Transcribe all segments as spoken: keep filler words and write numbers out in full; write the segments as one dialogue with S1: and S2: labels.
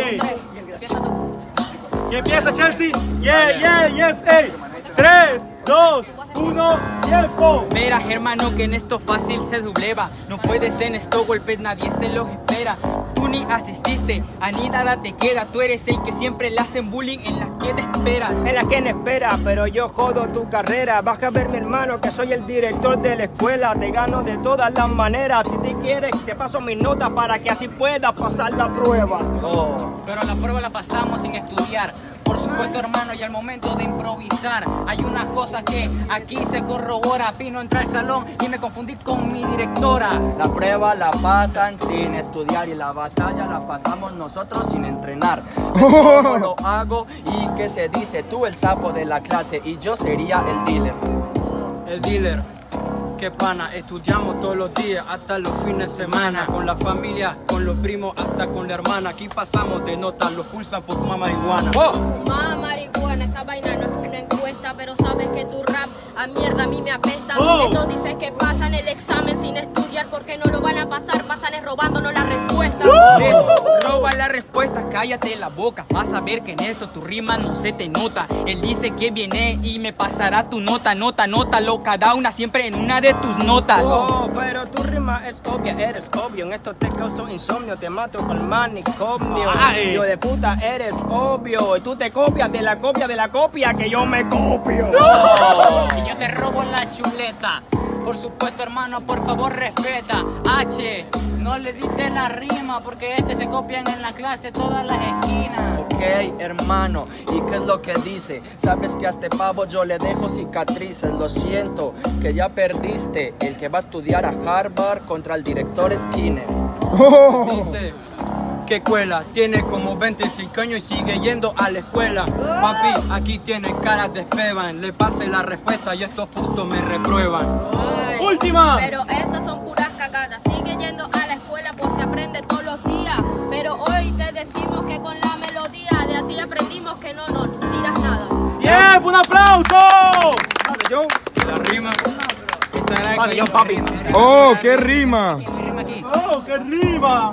S1: ey. ¿Y empieza Chelsea? Yeah, yeah, yes, ey. Tres, dos, uno, tiempo.
S2: Verás, hermano, que en esto fácil se dubleva. No puedes en esto golpes, nadie se los espera. Tú ni asististe, a ni nada te queda. Tú eres el que siempre le hacen bullying en la que te esperas.
S3: En la que no espera, pero yo jodo tu carrera. Vas a ver, mi hermano, que soy el director de la escuela. Te gano de todas las maneras. Si te quieres, te paso mis notas para que así puedas pasar la prueba.
S4: Oh, pero la prueba la pasamos sin estudiar. Por supuesto, hermano, y al momento de improvisar hay unas cosas que aquí se corrobora. Pino entra al salón y me confundí con mi directora.
S5: La prueba la pasan sin estudiar y la batalla la pasamos nosotros sin entrenar. ¿Cómo lo hago? ¿Y qué se dice? Tú el sapo de la clase y yo sería el dealer.
S6: El dealer. Qué pana, estudiamos todos los días hasta los fines de semana. Con la familia, con los primos, hasta con la hermana. Aquí pasamos de notas, los pulsan por fumar marihuana.
S7: ¡Oh! Fumar marihuana, esta vaina no es una encuesta, pero sabes que tu rap a mierda a mí me apesta.
S1: ¡Oh!
S7: Esto dices que pasan el examen sin estudiar porque no lo van a pasar, pasan es robándonos la respuesta.
S2: ¡Uh! Roba la respuesta, cállate la boca. Vas a ver que en esto tu rima no se te nota. Él dice que viene y me pasará tu nota, nota, nota, lo cada una siempre en una de tus notas.
S3: Oh, pero tu rima es obvia, eres obvio. En esto te causo insomnio, te mato con manicomio.
S1: Ay.
S3: Yo de puta eres obvio. Y tú te copias de la copia de la copia que yo me copio.
S4: Oh, y yo te robo la chuleta. Por supuesto, hermano, por favor respeta. H, no le diste la rima porque este se copian en la clase todas las esquinas.
S5: Ok, hermano, ¿y qué es lo que dice? Sabes que a este pavo yo le dejo cicatrices. Lo siento, que ya perdiste. El que va a estudiar a Harvard contra el director Skinner.
S6: Dice que cuela, tiene como veinticinco años y sigue yendo a la escuela. Papi, aquí tiene cara de Feban. Le pase la respuesta y estos putos me reprueban.
S7: Ay,
S1: Última.
S7: Pero estas son puras cagadas. Sigue yendo a la escuela porque aprende todos los días. Pero hoy te decimos que con la melodía de a ti aprendimos que no nos tiras nada.
S1: ¡Yeah! ¡Un aplauso!
S3: Yo,
S6: La rima.
S3: vale, yo, papi.
S8: ¡Oh, qué rima!
S4: Mi rima aquí.
S1: ¡Oh, qué rima!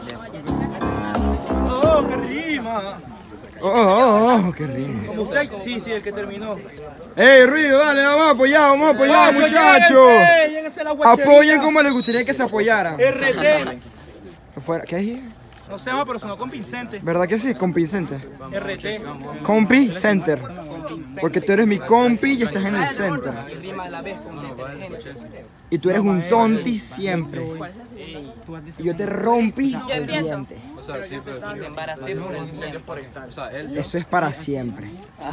S1: ¡Oh, qué rima!
S8: ¡Oh, oh, oh, qué rima!
S1: ¿Como usted? Sí, sí, el que terminó.
S8: ¡Ey, Ruido, dale, vamos a apoyar, vamos a apoyar,
S1: Guacho,
S8: muchachos!
S1: lléguense, lléguense a la guachería.
S8: Apoyen como les gustaría que se apoyaran.
S1: R T.
S8: Fuera- ¿Qué es?
S1: No se llama, pero sonó convincente.
S8: ¿Verdad que sí? Compi Center.
S1: R T.
S8: Compi Center. Porque tú eres mi compi y estás en el center. Y tú eres un tonti siempre. Y yo te rompí
S7: Yo
S8: el
S7: empiezo.
S8: diente.
S2: Te embaracé por el tiempo.
S8: Eso es para siempre.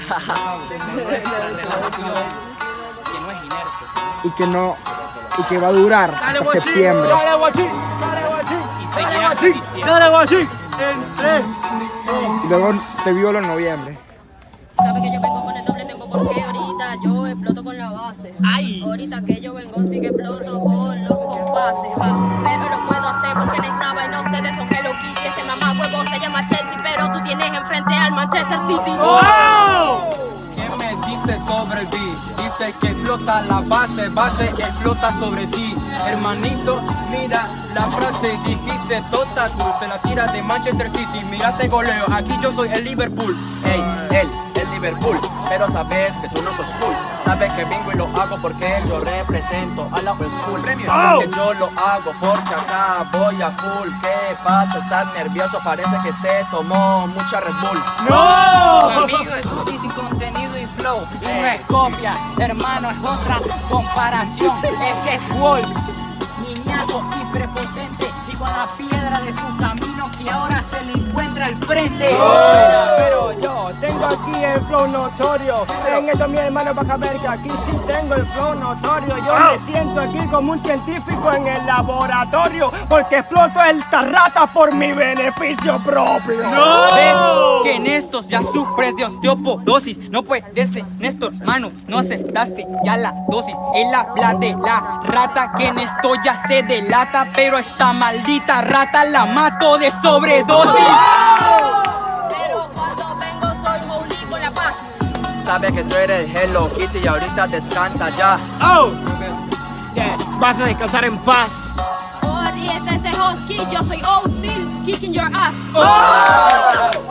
S2: Que no es inerte.
S8: Y que no. Y que va a durar
S1: Dale,
S8: hasta
S1: guachín.
S8: septiembre.
S1: Dale, guachín. Dale, guachín.
S2: Y
S1: Dale,
S2: seguirá
S1: guachín.
S2: diciendo.
S1: Dale, guachín. En tres.
S8: Y luego te violo en noviembre.
S7: Sabes que yo vengo con el doble tempo porque ahorita yo exploto con la base.
S2: ¡Ay!
S7: Ahorita que yo vengo sí que exploto con los compases. Ja. Pero lo puedo hacer porque en esta vaina ustedes son Hello Kitty. Este mamá huevo se llama Chelsea, pero tú tienes enfrente al Manchester City.
S1: ¡Oh!
S6: ¿Qué me dice sobre el beat? Dice que explota la base, base que explota sobre ti. Hermanito, mira la frase, dijiste tota, tú se la tira de Manchester City. Mírate goleo, aquí yo soy el Liverpool.
S5: Ey, él, el Liverpool, pero sabes que tú no sos cool. Sabes que vengo y lo hago porque yo represento a la old school. Sabes que yo lo hago porque acá voy a full. ¿Qué pasa? ¿Estás nervioso? Parece que este tomó mucha Red Bull.
S1: ¡No!
S4: Tu amigo es Tuti sin contenido y flow. Y no es copia, hermano, es otra comparación. Es que es Wolf, niñato y prepotente. Y con la piedra de su camino que ahora se le encuentra al frente.
S3: Pero yo tengo aquí el flow notorio. En esto mi hermano vas a ver que aquí sí tengo el flow notorio. Yo me siento aquí como un científico en el laboratorio porque exploto esta rata por mi beneficio propio.
S2: ¿Ves que en estos ya sufres de osteoporosis? No puedes, Néstor, mano, no aceptaste ya la dosis. Él habla de la rata que en esto ya se delata, pero esta maldita rata la mato de sobredosis.
S7: Pero cuando vengo soy Holy con la paz.
S5: Sabes que tú eres Hello Kitty y ahorita descansa ya.
S1: ¡Oh!
S3: Yeah, vas a descansar en paz.
S7: Oh, y este, este Husky, yo soy O-Seal, kicking your ass.
S1: ¡Oh!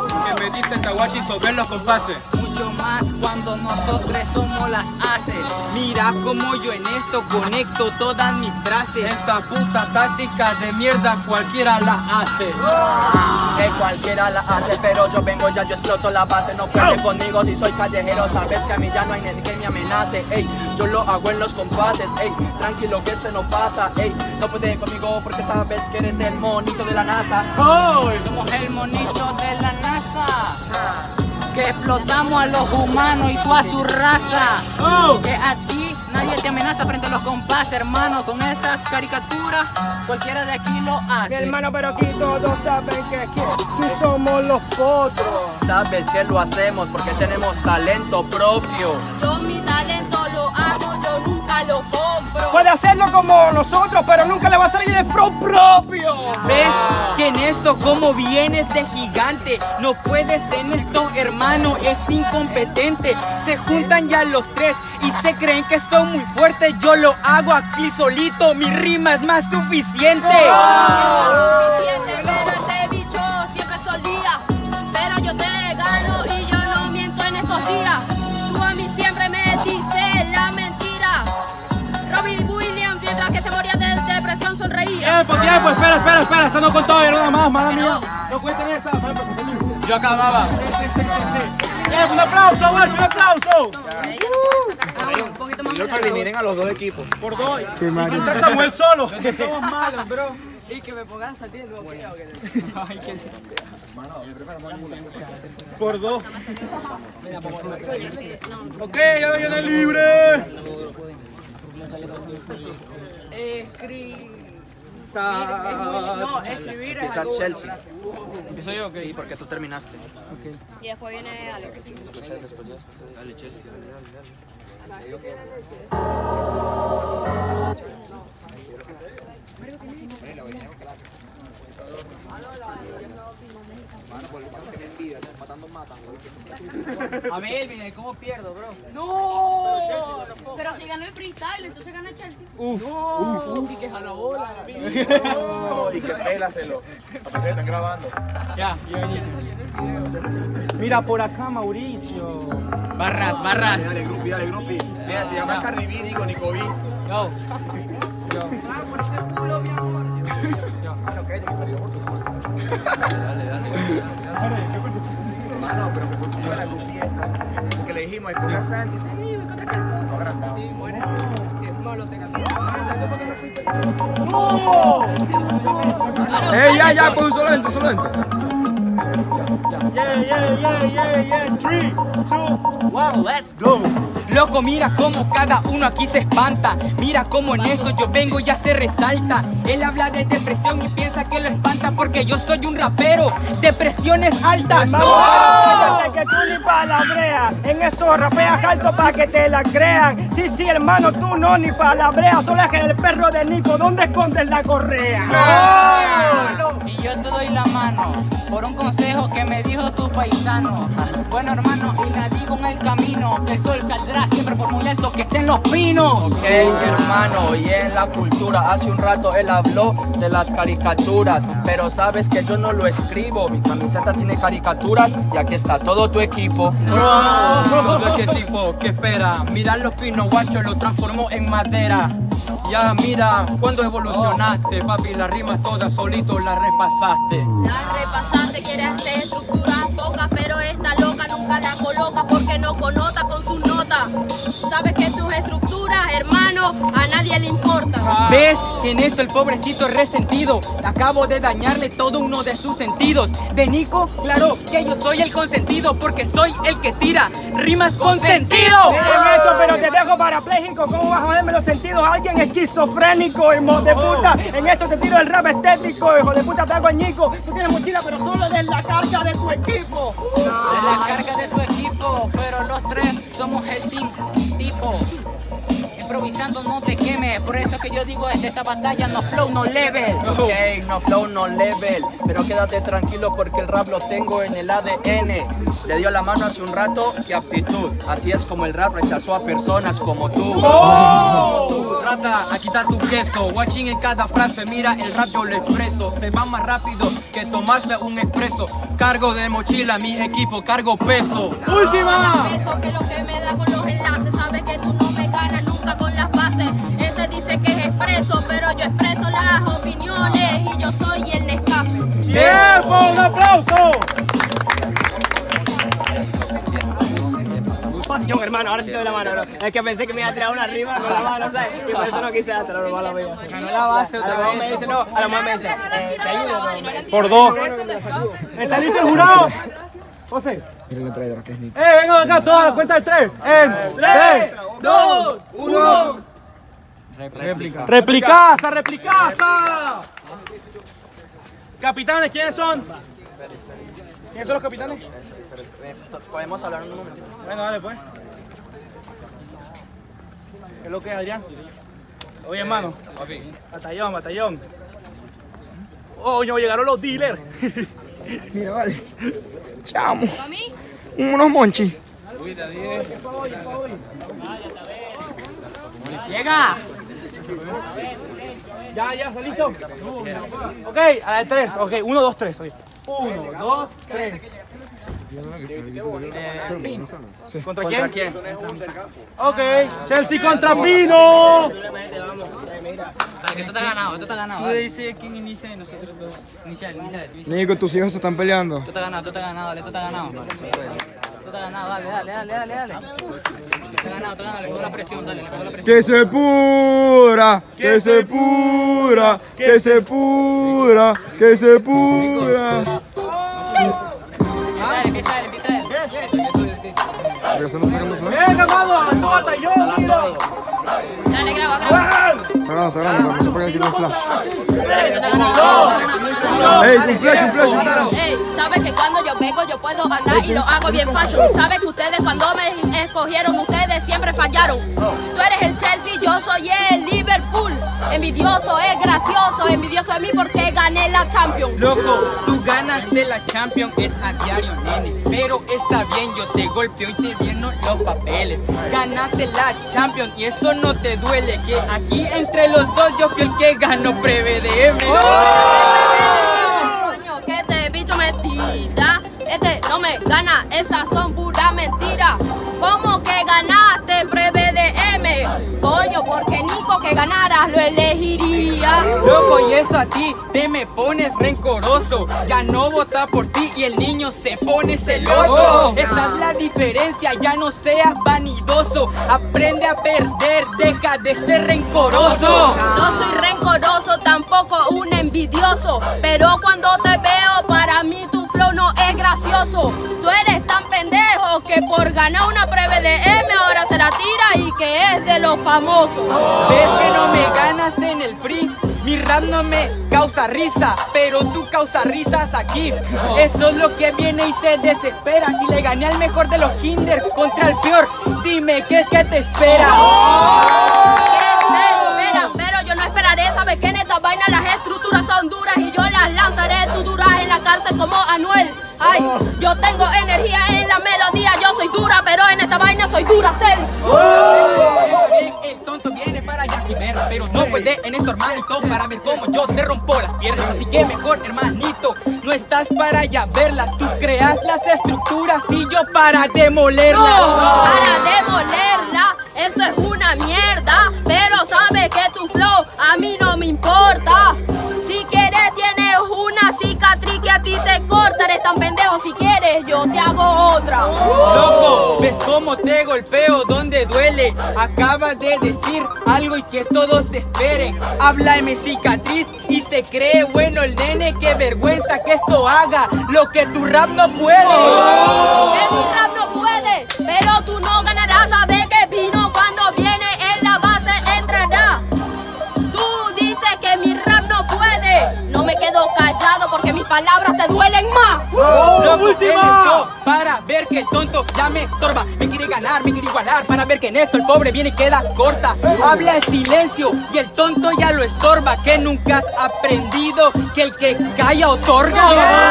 S6: Chelsea sobre los compases.
S4: Mucho más cuando nosotros somos las haces.
S2: Mira como yo en esto conecto todas mis frases.
S6: Esa puta táctica de mierda cualquiera la hace.
S5: Que cualquiera la hace, pero yo vengo ya, yo exploto la base. No puede conmigo si soy callejero, sabes que a mí ya no hay nadie que me amenace. Ey, yo lo hago en los compases, ey, tranquilo que este no pasa. Ey, no puede conmigo porque sabes que eres el monito de la NASA.
S1: Oh,
S4: Somos el monito de la NASA, que explotamos a los humanos y tú a su raza.
S1: oh.
S4: Que a ti nadie te amenaza frente a los compases, hermano. Con esa caricatura cualquiera de aquí lo
S3: Mi
S4: hace.
S3: hermano, pero aquí todos saben que aquí somos los potros.
S5: Sabes que lo hacemos porque tenemos talento propio.
S7: Yo mi talento lo hago, yo nunca lo compro.
S3: Puede hacerlo como nosotros, pero nunca le va a salir de flow propio.
S2: ¿Ves que en esto como vienes de gigante? No puedes en esto, hermano, es incompetente. Se juntan ya los tres y se creen que son muy fuertes. Yo lo hago aquí solito, mi rima es más suficiente.
S7: Suficiente, pero este bicho siempre solía. Pero yo te gano y yo no miento en estos días. Tú a mí siempre me dices la mentira. Robin Williams, mientras que se moría de depresión, sonreía.
S1: Tiempo, tiempo, espera, espera, espera, eso no contó nada más, madre mía. No cuenten esa,
S6: Yo acababa.
S1: Eh, un aplauso, macho, un aplauso.
S7: Un poquito más
S8: Yo que eliminen a los dos equipos.
S1: Por dos. Y está Samuel solo.
S6: Somos malos, bro.
S4: Y que me pongan saliendo.
S1: Por dos. Ok, ya viene libre.
S4: Escribir. No, escribir es
S5: Empieza
S4: algo
S5: Chelsea.
S6: ¿Empiezo yo?
S5: Sí, porque tú terminaste.
S7: Y después viene Alex.
S5: Dale, Chelsea, dale, dale, dale.
S2: A ver, mire, ¿cómo pierdo, bro?
S7: ¡No! Pero si ganó el freestyle, entonces gana Chelsea.
S2: Uf,
S5: Y que jala bola.
S8: Y que pélaselo. Aparte que están grabando.
S2: ya, ya buenísimo.
S1: Mira por acá, Mauricio.
S2: Barras, barras.
S8: Dale, grupi, dale, grupi. Mira, se llama Carribí, digo, Nicoví.
S2: Yo.
S8: Bueno, que ella que perdió por tu culpa. Mano, pero fue por culpa de la grupi esta. Porque le dijimos, escoge a Sandy. Sí, me encontré que el puto agrandado.
S1: ¡Ey, ya, ya! Pues un solo lento, solo lento. Yeah, yeah, yeah, yeah, yeah. Three, two, one, let's go.
S2: Loco, mira cómo cada uno aquí se espanta. Mira cómo en esto yo vengo y ya se resalta. Él habla de depresión y piensa que lo espanta porque yo soy un rapero. Depresiones altas.
S3: ¡No! Fíjate que tú ni palabreas. En eso rapeas alto para que te la crean. Sí, sí, hermano, tú no ni palabreas. Solo es que el perro de Nico, ¿dónde escondes la correa?
S4: Y yo te doy la mano por un consejo que me dijo tu paisano. Bueno, hermano, y la digo en el camino, que el sol saldrá siempre por muy alto que estén los pinos.
S5: Ok, hermano, y en la cultura, hace un rato él habló de las caricaturas, pero sabes que yo no lo escribo, mi camiseta tiene caricaturas y aquí está todo tu equipo.
S6: No sé qué tipo, qué espera. Mira los pinos, guacho, lo transformó en madera. Ya mira, cuando evolucionaste, papi, las rimas todas solito las repasaste.
S7: La repasaste, quiere hacer estructuras pocas, pero esta loca nunca la coloca porque no conota con su nota. Sabes que tus estructuras, hermano, a nadie le importa.
S2: ¿Ves? En esto el pobrecito resentido. Acabo de dañarle todo uno de sus sentidos. De Nico, claro que yo soy el consentido porque soy el que tira rimas con sentido.
S3: Miren esto, pero te dejo parapléjico. ¿Cómo vas a joderme los sentidos? Alguien esquizofrénico, hijo de puta. En esto te tiro el rap estético, hijo de puta, te hago añico. Tú tienes mochila, pero solo de la carga de tu equipo.
S4: De la carga de tu equipo, pero los tres somos el team tipo. Improvisando no te quemes, por eso que yo digo es de esta batalla, no flow, no level.
S5: Ok, no flow, no level. Pero quédate tranquilo porque el rap lo tengo en el A D N. Le dio la mano hace un rato, qué aptitud. Así es como el rap rechazó a personas como tú.
S6: ¡Oh! Rata, aquí está tu queso. Watching en cada frase, mira el rap yo lo expreso. Se va más rápido que tomarse un expreso. Cargo de mochila, mi equipo, cargo peso.
S7: ¡Última! Eso que lo que me da con los enlaces. Sabes que tú no me ganas nunca con las bases. Ese dice que es expreso, pero yo expreso las opiniones y yo soy el escape.
S1: ¡Tiempo! ¡Un aplauso!
S3: Yo, hermano, ahora sí te doy la mano, bro. Es que pensé que me iba a tirar una arriba con la mano, ¿sabes? Y por eso no quise darte la mala mía.
S2: Ganó la base otra
S3: A lo mejor me
S2: vez.
S3: dice, no, a lo mejor me dice, eh, te ayudo, bro.
S1: Por dos. ¿Está listo el jurado? José. Eh, vengan acá todas, cuenta de tres. En tres, dos, uno.
S2: Réplica.
S1: Replicaza, replicaza. Capitanes, ¿quiénes son? ¿Quiénes son los capitanes?
S5: ¿Podemos hablar un momentito?
S1: Bueno, dale pues. ¿Qué es lo que es, Adrián? Oye, hermano. Batallón, batallón. Oh, no, llegaron los dealers.
S3: Mira, vale. Chamo. Unos monchis.
S4: Llega.
S1: Ya, ya, ¿está listo? Ok, a la de tres. Ok, uno, dos, tres. Oye. Uno, dos, tres. ¿Contra quién?
S5: ¿Contra quién?
S1: Ok, Chelsea contra Pino.
S4: Que esto está ganado, esto está ganado.
S2: Tú decides quién inicia y nosotros dos.
S4: Inicial, inicial.
S3: Nico, tus hijos se están peleando.
S4: Esto está ganado, esto está ganado, dale, esto está ganado. Esto está ganado, dale, dale, dale, dale, dale. Está ganado, está ganado, le pongo la presión, dale, le pongo la presión.
S3: Que se pura, que se pura, que se pura, que se pura.
S4: Empieza él, empieza él, empieza él.
S1: Venga, mano, al batallón, mira.
S7: Dale, graba, graba.
S3: Está grande, está grande, vamos a poner aquí un flash.
S4: Dale, que esto está ganado.
S3: Ey, un flash, un flash, un flash.
S7: Ey, sabes que cuando yo vengo yo puedo andar y lo hago bien fashion. Sabes que ustedes cuando me escogieron, ustedes siempre fallaron. Tú eres el Chelsea, yo soy el Liverpool. Envidioso es gracioso, envidioso es mí porque gané la Champions.
S2: Loco, tú ganas de la Champions, es a diario, nene. Pero está bien, yo te golpeo y te lleno los papeles. Ganaste la Champions y eso no te duele. Que aquí entre los dos yo fui el que ganó Preve D M.
S7: Coño, que este bicho me tira. Este no me gana, esas son puras mentiras. ¿Cómo que ganaste Preve D M? Coño, porque Nico que ganaras lo elegiría.
S2: Loco, y eso a ti te me pones rencoroso. Ya no vota por ti y el niño se pone celoso. Esa es la diferencia, ya no seas vanidoso. Aprende a perder, deja de ser rencoroso.
S7: No soy rencoroso, tampoco un envidioso. Pero cuando te veo, para mí tu flow no es gracioso. Tú eres tan pendejo que por ganar una Preve D M ahora se la tira y que es de los famosos.
S2: ¿Ves que no me ganas en el free? Mi rap no me causa risa, pero tú causas risas aquí. Eso es lo que viene y se desespera. Si le gané al mejor de los kinder contra el peor, dime qué es que te espera.
S7: ¿Qué te espera? Pero yo no esperaré, sabes que en esta vaina las estructuras son duras y yo las lanzaré, tú duras en la cárcel como Anuel. Ay, yo tengo energía en la melodía, yo soy dura, pero en esta vaina soy dura, Cel.
S2: El tonto viene para allá y ver, pero no puede en esto, hermanito, para ver cómo yo te rompo las piernas. Así que mejor, hermanito, no estás para ya verlas. Tú creas las estructuras y yo para demolerlas.
S7: Para demolerla, eso es una mierda. Pero sabes que tu flow a mí no me importa. Si quieres tienes una cicatriz que a ti te corta. Eres tan pendejo, si quieres yo te hago otra.
S2: Loco, ¿ves cómo te golpeo? ¿Dónde duele? Acabas de decir algo y que todos te esperen. Habla de mi cicatriz y se cree bueno el nene. Qué vergüenza que esto haga lo que tu rap no puede.
S7: Que tu rap no puede, pero tú no ganarás. Sabes que Pino cuando viene en la base entrará. Tú dices que mi rap no puede. No me quedo callado porque mis palabras te duelen más.
S2: Loco, ¿quién es yo para ver que el tonto ya me estorba. Me quiere ganar, me quiere igualar para ver que en esto el pobre viene y queda corta. Habla en silencio y el tonto ya lo estorba. Que nunca has aprendido que el que calla otorga.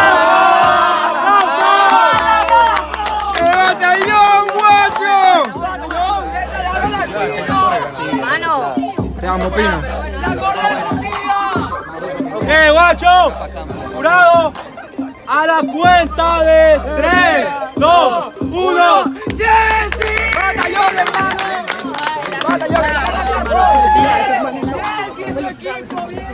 S7: Mano.
S1: Te amo, Pino. Ok, guacho. Jurado. A la cuenta de tres, dos, uno. ¡Chelsea! ¡Batallón, hermano! ¡Batallón! ¡Chelsea es su equipo!